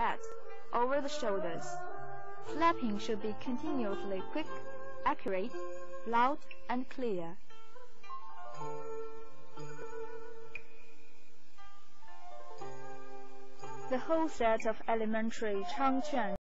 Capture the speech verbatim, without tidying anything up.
legs, over the shoulders. Slapping should be continuously quick, accurate, loud, and clear. The whole set of elementary changquan